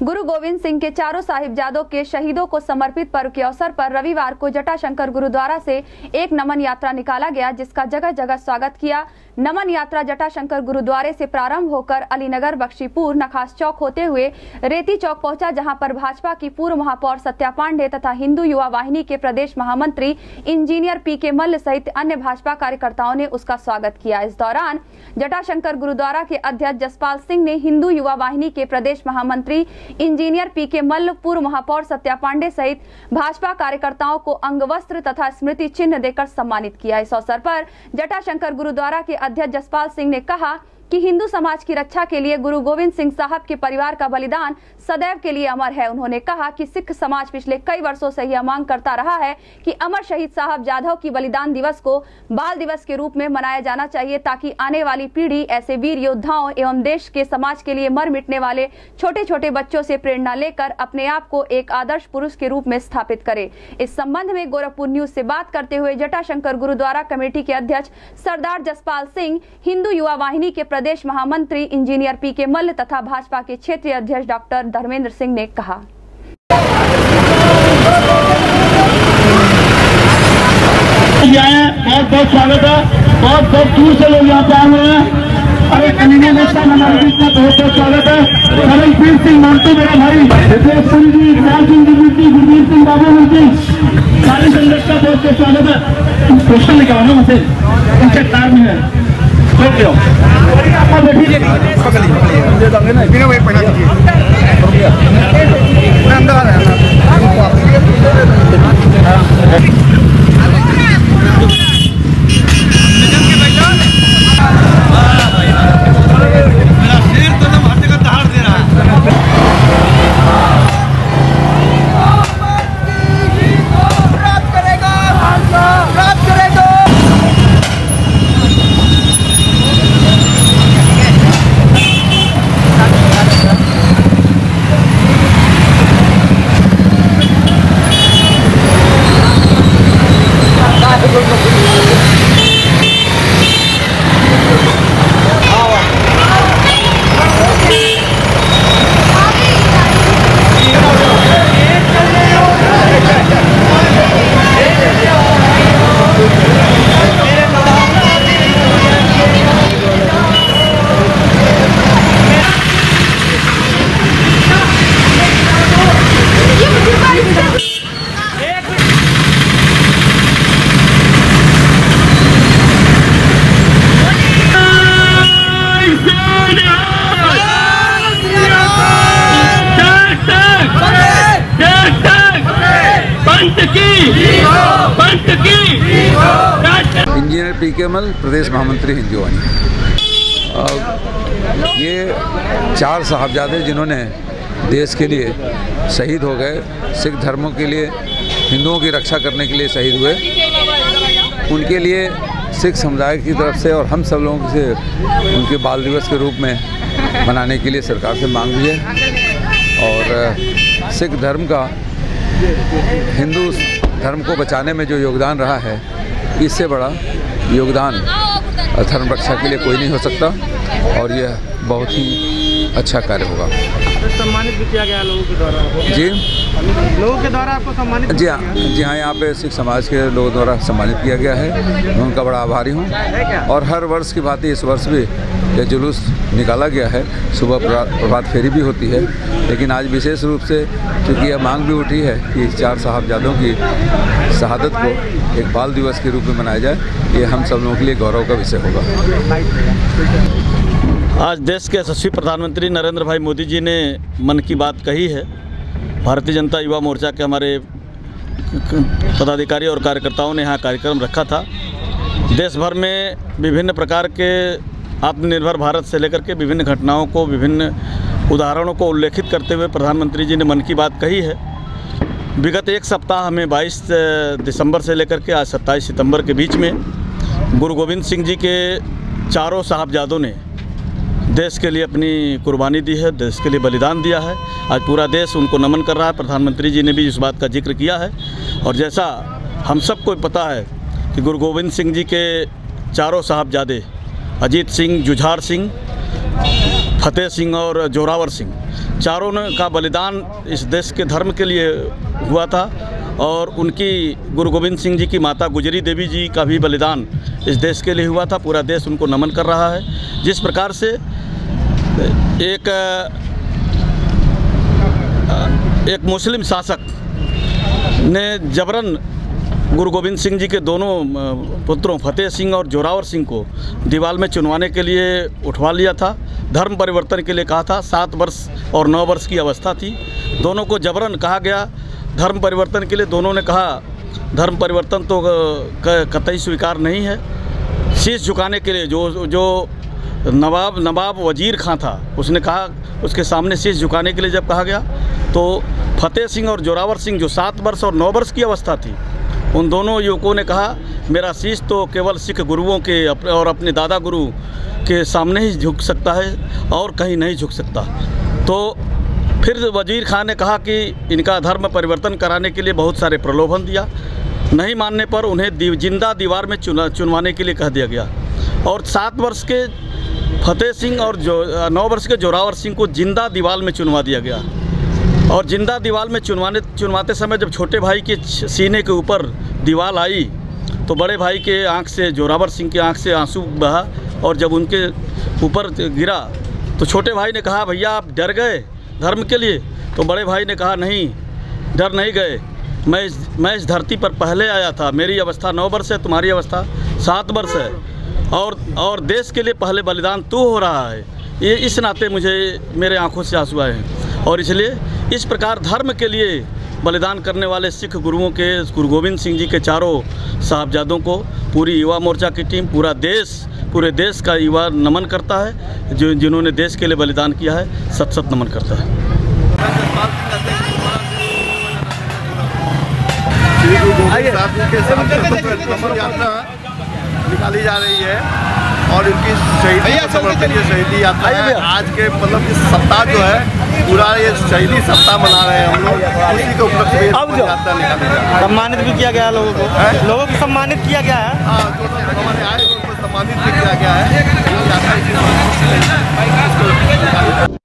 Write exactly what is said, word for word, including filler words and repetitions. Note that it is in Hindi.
गुरु गोविंद सिंह के चारों साहिबजादों के शहीदों को समर्पित पर्व के अवसर पर रविवार को जटाशंकर गुरुद्वारा से एक नमन यात्रा निकाला गया, जिसका जगह जगह स्वागत किया। नमन यात्रा जटाशंकर गुरुद्वारे से प्रारंभ होकर अलीनगर, बख्शीपुर, नखास चौक होते हुए रेती चौक पहुंचा, जहां पर भाजपा की पूर्व महापौर सत्या पांडे तथा हिंदू युवा वाहिनी के प्रदेश महामंत्री इंजीनियर पी के मल्ल सहित अन्य भाजपा कार्यकर्ताओं ने उसका स्वागत किया। इस दौरान जटाशंकर गुरुद्वारा के अध्यक्ष जसपाल सिंह ने हिंदू युवा वाहिनी के प्रदेश महामंत्री इंजीनियर पी के मल्ल, पूर्व महापौर सत्या पांडे सहित भाजपा कार्यकर्ताओं को अंगवस्त्र तथा स्मृति चिन्ह देकर सम्मानित किया। इस अवसर पर जटाशंकर गुरुद्वारा के अध्यक्ष जसपाल सिंह ने कहा कि हिंदू समाज की रक्षा के लिए गुरु गोविंद सिंह साहब के परिवार का बलिदान सदैव के लिए अमर है। उन्होंने कहा कि सिख समाज पिछले कई वर्षों से यह मांग करता रहा है कि अमर शहीद साहब जाधव की बलिदान दिवस को बाल दिवस के रूप में मनाया जाना चाहिए, ताकि आने वाली पीढ़ी ऐसे वीर योद्धाओं एवं देश के समाज के लिए मर मिटने वाले छोटे छोटे बच्चों से प्रेरणा लेकर अपने आप को एक आदर्श पुरुष के रूप में स्थापित करे। इस संबंध में गोरखपुर न्यूज से बात करते हुए जटाशंकर गुरुद्वारा कमेटी के अध्यक्ष सरदार जसपाल सिंह, हिंदू युवा वाहिनी के प्रदेश महामंत्री इंजीनियर पी के मल्ल तथा भाजपा के क्षेत्रीय अध्यक्ष डॉक्टर धर्मेंद्र सिंह ने कहा। बहुत बहुत स्वागत है, बहुत बहुत दूर से लोग यहाँ पे आए हुए हैं। अरे कन्हैया नेता हमारे बीच में बहुत बहुत स्वागत है। करणवीर सिंह मानतो मेरा भाई, देवेश्वरी जी, इकबाल सिंह जी, गुरमीत सिंह बाबू जी, सारे संगठन का बहुत बहुत स्वागत है। क्वेश्चन निकालना मुझे उनके कार में है, रोक लो आप बैठिए, दे दोगे ना, बिना वेट पहना दीजिए, अंदर आ रहा है। इंजीनियर पी के मल्ल, प्रदेश महामंत्री हिंदू वाहिनी। ये चार साहबजादे जिन्होंने देश के लिए शहीद हो गए, सिख धर्मों के लिए, हिंदुओं की रक्षा करने के लिए शहीद हुए, उनके लिए सिख समुदाय की तरफ से और हम सब लोगों से उनके बाल दिवस के रूप में मनाने के लिए सरकार से मांग हुई है। और सिख धर्म का हिंदू धर्म को बचाने में जो योगदान रहा है, इससे बड़ा योगदान धर्म रक्षा के लिए कोई नहीं हो सकता, और यह बहुत ही अच्छा कार्य होगा। सम्मानित भी किया गया लोगों के द्वारा जी लोगों के द्वारा आपको सम्मानित जी हाँ जी हाँ यहाँ पे सिख समाज के लोगों द्वारा सम्मानित किया गया है। मैं उनका बड़ा आभारी हूँ। और हर वर्ष की भांति इस वर्ष भी यह जुलूस निकाला गया है। सुबह प्रभात फेरी भी होती है, लेकिन आज विशेष रूप से क्योंकि यह मांग भी उठी है कि चार साहबजादों की शहादत को एक बाल दिवस के रूप में मनाया जाए, ये हम सब लोगों के लिए गौरव का विषय होगा। आज देश के यशस्वी प्रधानमंत्री नरेंद्र भाई मोदी जी ने मन की बात कही है। भारतीय जनता युवा मोर्चा के हमारे पदाधिकारी और कार्यकर्ताओं ने यहाँ कार्यक्रम रखा था। देश भर में विभिन्न प्रकार के आत्मनिर्भर भारत से लेकर के विभिन्न घटनाओं को, विभिन्न उदाहरणों को उल्लेखित करते हुए प्रधानमंत्री जी ने मन की बात कही है। विगत एक सप्ताह में बाईस दिसंबर से लेकर के आज सत्ताईस सितंबर के बीच में गुरु गोविंद सिंह जी के चारों साहबजादों ने देश के लिए अपनी कुर्बानी दी है, देश के लिए बलिदान दिया है। आज पूरा देश उनको नमन कर रहा है। प्रधानमंत्री जी ने भी इस बात का जिक्र किया है। और जैसा हम सबको पता है कि गुरु गोविंद सिंह जी के चारों साहबजादे अजीत सिंह, जुझार सिंह, फतेह सिंह और जोरावर सिंह, चारों ने का बलिदान इस देश के धर्म के लिए हुआ था और उनकी गुरु गोविंद सिंह जी की माता गुजरी देवी जी का भी बलिदान इस देश के लिए हुआ था। पूरा देश उनको नमन कर रहा है। जिस प्रकार से एक एक मुस्लिम शासक ने जबरन गुरु गोविंद सिंह जी के दोनों पुत्रों फतेह सिंह और जोरावर सिंह को दीवाल में चुनवाने के लिए उठवा लिया था, धर्म परिवर्तन के लिए कहा था। सात वर्ष और नौ वर्ष की अवस्था थी, दोनों को जबरन कहा गया धर्म परिवर्तन के लिए। दोनों ने कहा धर्म परिवर्तन तो कतई स्वीकार नहीं है। शीश झुकाने के लिए जो जो नवाब नवाब वजीर खां था, उसने कहा, उसके सामने शीश झुकाने के लिए जब कहा गया तो फतेह सिंह और जोरावर सिंह जो सात वर्ष और नौ वर्ष की अवस्था थी, उन दोनों युवकों ने कहा मेरा शीश तो केवल सिख गुरुओं के और अपने दादा गुरु के सामने ही झुक सकता है और कहीं नहीं झुक सकता। तो फिर वजीर खान ने कहा कि इनका धर्म परिवर्तन कराने के लिए बहुत सारे प्रलोभन दिया। नहीं मानने पर उन्हें दीव, जिंदा दीवार में चुना चुनवाने के लिए कह दिया गया और सात वर्ष के फतेह सिंह और जो नौ वर्ष के जोरावर सिंह को जिंदा दीवार में चुनवा दिया गया। और जिंदा दीवार में चुनवाने चुनवाते समय जब छोटे भाई के सीने के ऊपर दीवार आई तो बड़े भाई के आंख से, जोरावर सिंह की आंख से आंसू बहा और जब उनके ऊपर गिरा तो छोटे भाई ने कहा भैया आप डर गए धर्म के लिए? तो बड़े भाई ने कहा नहीं, डर नहीं गए, मैं इस मैं इस धरती पर पहले आया था, मेरी अवस्था नौ वर्ष है, तुम्हारी अवस्था सात वर्ष है और और देश के लिए पहले बलिदान तू हो रहा है। ये इस नाते मुझे मेरे आंखों से आंसू आए हैं और इसलिए इस प्रकार धर्म के लिए बलिदान करने वाले सिख गुरुओं के, गुरु गोविंद सिंह जी के चारों साहबजादों को पूरी युवा मोर्चा की टीम, पूरा देश, पूरे देश का युवा नमन करता है। जो जिन्होंने देश के लिए बलिदान किया है, सत सत नमन करता है। यात्रा निकाली जा रही है और इनकी शहीदी समर्पित ये शहीदी यात्रा है। आज के मतलब इस सप्ताह जो है पूरा ये शहीदी सप्ताह मना रहे हैं हम लोग, उसी के उपलक्ष्य में यात्रा निकाली जा रही है। सम्मानित भी किया गया है लोगों को, है? लोगों को सम्मानित किया गया है। हाँ, जो हमारे आए उनको सम्मानित भी किया गया है।